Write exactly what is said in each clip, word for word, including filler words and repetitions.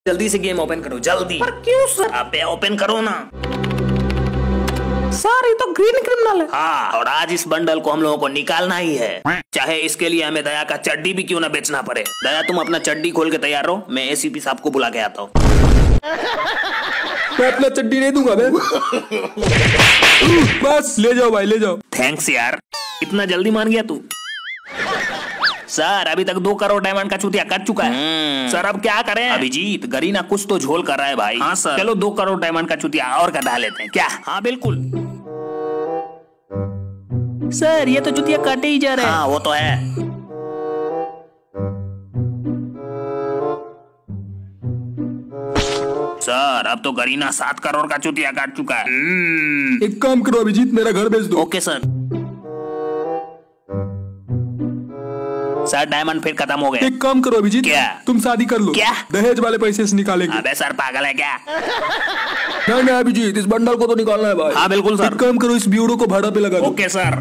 जल्दी से game open करो जल्दी। पर क्यों सर? अबे ओपन करो ना सर, ये तो ग्रीन क्रिमिनल है। हाँ, और आज इस बंडल को हम लोगों को निकालना ही है, चाहे इसके लिए हमें दया का चड्डी भी क्यों ना बेचना पड़े। दया तुम अपना चड्डी खोल के तैयार रहो, मैं एसीपी साहब को बुला के आता हूँ। मैं अपना चड्डी नहीं दूंगा मैं। बस ले जाओ भाई, ले जाओ। थैंक्स यार, इतना जल्दी मान गया तू। सर अभी तक दो करोड़ डायमंड का चूतिया कर चुका है। सर अब क्या करें? अभिजीत गरीना कुछ तो झोल कर रहा है भाई। हाँ सर, चलो दो करोड़ डायमंड का चूतिया और कटा लेते हैं क्या? हाँ बिल्कुल सर, ये तो चूतिया काटे ही जा रहे हैं। हाँ वो तो है। सर अब तो गरीना सात करोड़ का चूतिया काट चुका है। एक काम करो अभिजीत, मेरा घर बेच दो। Okay sir. सर डायमंड फिर खत्म हो गए। एक काम करो अभिजीत, क्या? तुम शादी कर लो। क्या? दहेज वाले पैसे से निकालेंगे। अबे सर पागल है क्या? नहीं नहीं अभिजीत, इस बंडल को तो निकालना है भाई। हाँ बिल्कुल सर। एक काम करो, इस ब्यूरो को भाड़ा पे लगा दो। Okay sir.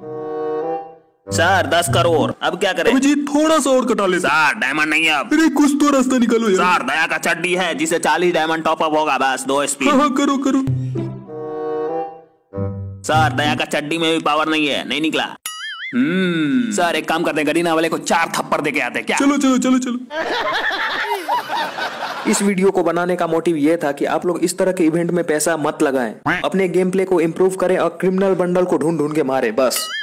सर दस करोड़, अब क्या करें? अभिजीत थोड़ा सा और कटा ले। सर डायमंड नहीं है अब। अरे कुछ तो रास्ता निकालो यार। सर दया का चड्डी है जिसे चालीस डायमंड टॉप अप होगा, बस दो एसपी। हाँ हाँ करो करो। सर दया का चड्डी में भी पावर नहीं है, नहीं निकला। हम्म सर एक काम करते हैं, गरीना वाले को चार थप्पड़ दे के आते हैं क्या? चलो चलो चलो चलो। इस वीडियो को बनाने का मोटिव ये था कि आप लोग इस तरह के इवेंट में पैसा मत लगाएं, अपने गेम प्ले को इम्प्रूव करें और क्रिमिनल बंडल को ढूंढ ढूंढ के मारे बस।